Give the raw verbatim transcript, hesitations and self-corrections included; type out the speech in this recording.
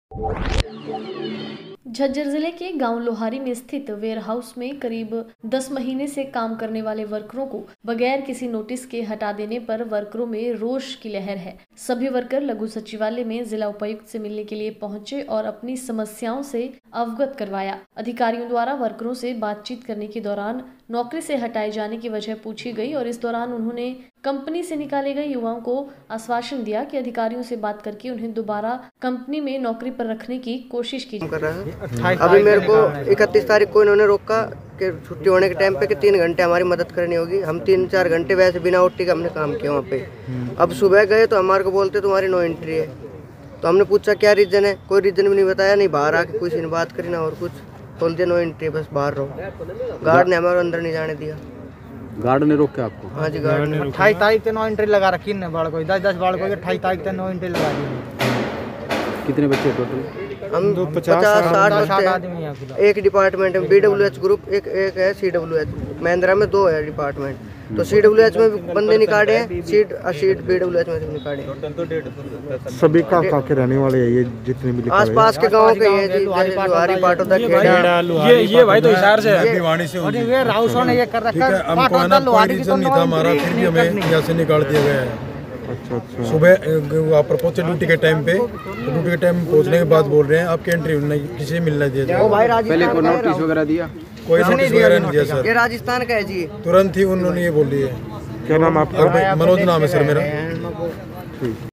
झज्जर जिले के गांव लोहारी में स्थित वेयरहाउस में करीब दस महीने से काम करने वाले वर्करों को बगैर किसी नोटिस के हटा देने पर वर्करों में रोष की लहर है। सभी वर्कर लघु सचिवालय में जिला उपायुक्त से मिलने के लिए पहुंचे और अपनी समस्याओं से अवगत करवाया। अधिकारियों द्वारा वर्करों से बातचीत करने के दौरान नौकरी से हटाए जाने की वजह पूछी गई और इस दौरान उन्होंने कंपनी से निकाले गए युवाओं को आश्वासन दिया कि अधिकारियों से बात करके उन्हें दोबारा कंपनी में नौकरी पर रखने की कोशिश की। अभी मेरे को इकतीस तारीख को इन्होंने रोका कि छुट्टी होने के टाइम पे कि तीन घंटे हमारी मदद करनी होगी। हम तीन चार घंटे वैसे बिना ओटी के हमने काम किया वहाँ पे। अब सुबह गए तो हमारे को बोलते तुम्हारी नो एंट्री है। तो हमने पूछा क्या रीजन है, कोई रीजन भी नहीं बताया, नहीं बाहर आके किसी ने बात करी ना और कुछ, बोलते नो एंट्री, बस बाहर रहो। गार्ड ने हमारे अंदर नहीं जाने दिया। गार्ड ने रोक के आपको? हाँ जी, गार्ड ने अट्ठाईस तारीख से नो एंट्री लगा रखी है बाढ़ को, दस दस बाढ़ को अट्ठाईस तारीख से नो एंट्री लगा दी। कितने बच्चे टोटल? हम पचास साठ आदमी हैं। एक डिपार्टमेंट में बी डब्ल्यू एच ग्रुप, एक एक है सी डब्ल्यू एच। महिंद्रा में दो है डिपार्टमेंट, तो सी डब्ल्यू एच में भी बंदे निकाले हैं, seat seat B W H में भी निकाले। सभी का का के रहने वाले हैं ये जितने भी आस पास के गांव के हैं जी, लोहारी पाटो दा खेड़ा। ये ये भाई तो हिसार से है, भिवानी से और ये राउसों ने ये कर रखा है। हमको ना कोई रीजन नहीं था हमारा, फिर भी हमें यहाँ से निकाल दिया गया है। अच्छा अच्छा। सुबह वहाँ पर पहुँचे ड्यूटी के टाइम पे, तो ड्यूटी के टाइम पहुँचने के बाद बोल रहे हैं आपकी एंट्री नहीं, किसी से मिलना दिया जाए। पहले को नोटिस वगैरह दिया? कोई नोटिस वगैरह नहीं दिया सर। ये राजस्थान का है जी। तुरंत ही उन्होंने ये बोल दिया। क्या नाम आपका? मनोज नाम है सर मेरा।